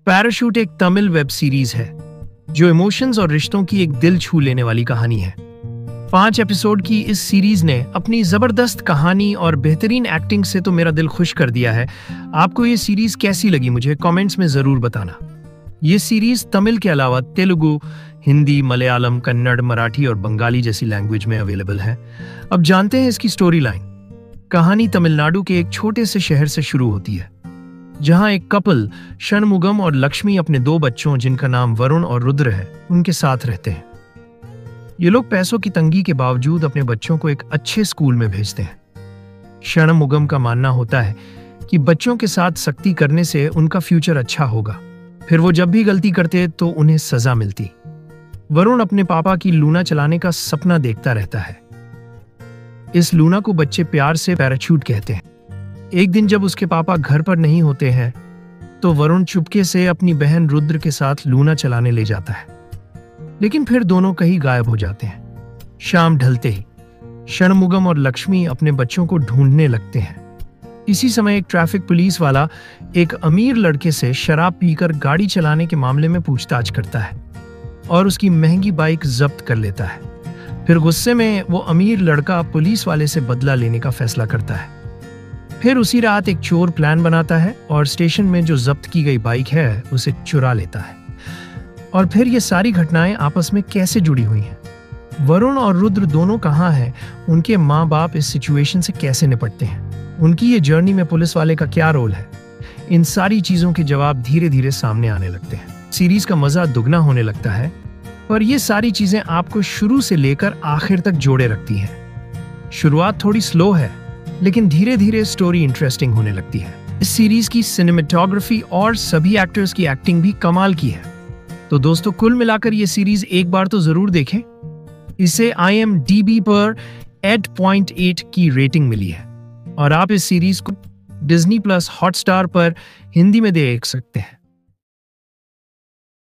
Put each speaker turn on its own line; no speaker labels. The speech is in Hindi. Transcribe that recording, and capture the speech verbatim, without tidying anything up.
पैराशूट एक तमिल वेब सीरीज है जो इमोशंस और रिश्तों की एक दिल छू लेने वाली कहानी है। पांच एपिसोड की इस सीरीज ने अपनी जबरदस्त कहानी और बेहतरीन एक्टिंग से तो मेरा दिल खुश कर दिया है। आपको ये सीरीज कैसी लगी मुझे कमेंट्स में जरूर बताना। ये सीरीज तमिल के अलावा तेलुगु, हिंदी, मलयालम, कन्नड़, मराठी और बंगाली जैसी लैंग्वेज में अवेलेबल है। अब जानते हैं इसकी स्टोरी लाइन। कहानी तमिलनाडु के एक छोटे से शहर से शुरू होती है जहां एक कपल षणमुगम और लक्ष्मी अपने दो बच्चों जिनका नाम वरुण और रुद्र है उनके साथ रहते हैं। ये लोग पैसों की तंगी के बावजूद अपने बच्चों को एक अच्छे स्कूल में भेजते हैं। षणमुगम का मानना होता है कि बच्चों के साथ सख्ती करने से उनका फ्यूचर अच्छा होगा, फिर वो जब भी गलती करते तो उन्हें सजा मिलती। वरुण अपने पापा की लूना चलाने का सपना देखता रहता है। इस लूना को बच्चे प्यार से पैराशूट कहते हैं। एक दिन जब उसके पापा घर पर नहीं होते हैं तो वरुण चुपके से अपनी बहन रुद्र के साथ लूना चलाने ले जाता है, लेकिन फिर दोनों कहीं गायब हो जाते हैं। शाम ढलते ही षणमुगम और लक्ष्मी अपने बच्चों को ढूंढने लगते हैं। इसी समय एक ट्रैफिक पुलिस वाला एक अमीर लड़के से शराब पीकर गाड़ी चलाने के मामले में पूछताछ करता है और उसकी महंगी बाइक जब्त कर लेता है। फिर गुस्से में वो अमीर लड़का पुलिस वाले से बदला लेने का फैसला करता है। फिर उसी रात एक चोर प्लान बनाता है और स्टेशन में जो जब्त की गई बाइक है उसे चुरा लेता है। और फिर ये सारी घटनाएं आपस में कैसे जुड़ी हुई हैं? वरुण और रुद्र दोनों कहाँ हैं? उनके माँ बाप इस सिचुएशन से कैसे निपटते हैं? उनकी ये जर्नी में पुलिस वाले का क्या रोल है? इन सारी चीजों के जवाब धीरे धीरे सामने आने लगते हैं। सीरीज का मजा दुगना होने लगता है, पर ये सारी चीजें आपको शुरू से लेकर आखिर तक जोड़े रखती हैं। शुरुआत थोड़ी स्लो है, लेकिन धीरे धीरे स्टोरी इंटरेस्टिंग होने लगती है। इस सीरीज की सिनेमेटोग्राफी और सभी एक्टर्स की एक्टिंग भी कमाल की है। तो दोस्तों, कुल मिलाकर ये सीरीज एक बार तो जरूर देखें। इसे आई एम डी बी पर एट पॉइंट एट की रेटिंग मिली है और आप इस सीरीज को डिज्नी प्लस हॉटस्टार पर हिंदी में देख सकते हैं।